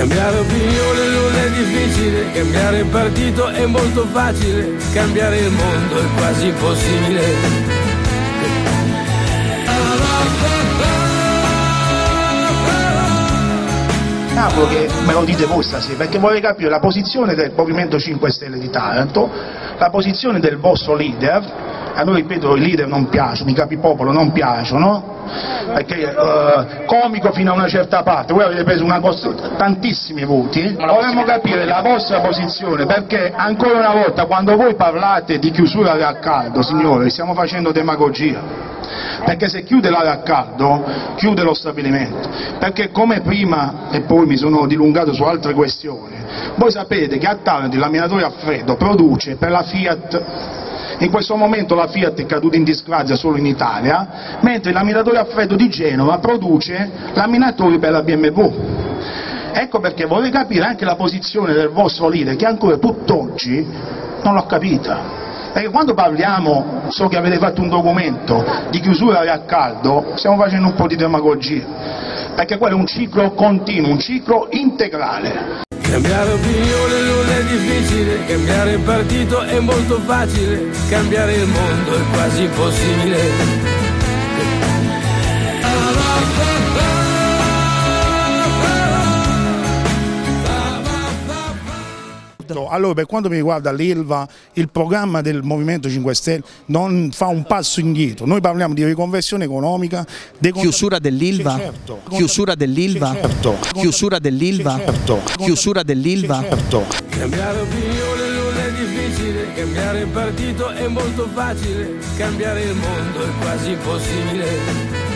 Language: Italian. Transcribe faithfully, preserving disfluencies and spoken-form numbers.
Cambiare opinione non è difficile, cambiare partito è molto facile, cambiare il mondo è quasi impossibile. Napoli, che me lo dite voi stasera, perché vorrei capire la posizione del Movimento cinque Stelle di Taranto, la posizione del vostro leader. A noi, ripeto, i leader non piacciono, i capipopolo non piacciono, perché eh, comico fino a una certa parte, voi avete preso una cosa, tantissimi voti, vorremmo capire la vostra posizione, perché ancora una volta quando voi parlate di chiusura al caldo, signore, stiamo facendo demagogia, perché se chiude l'area a caldo, chiude lo stabilimento, perché come prima, e poi mi sono dilungato su altre questioni, voi sapete che a Taranto il laminatore a freddo produce per la Fiat. In questo momento la Fiat è caduta in disgrazia solo in Italia, mentre il laminatore a freddo di Genova produce laminatori per la B M W. Ecco perché vorrei capire anche la posizione del vostro leader, che ancora tutt'oggi non l'ho capita. Perché quando parliamo, so che avete fatto un documento di chiusura a caldo, stiamo facendo un po' di demagogia, perché quello è un ciclo continuo, un ciclo integrale. Cambiare opinione non è difficile, cambiare partito è molto facile, cambiare il mondo è quasi impossibile. Allora, per quanto mi riguarda l'Ilva, il programma del Movimento cinque Stelle non fa un passo indietro. Noi parliamo di riconversione economica, chiusura dell'Ilva, certo. chiusura dell'Ilva, certo. chiusura dell'Ilva, certo. chiusura dell'Ilva. Certo. Cambiare opinione non è difficile, cambiare partito è molto facile, cambiare il mondo è quasi impossibile.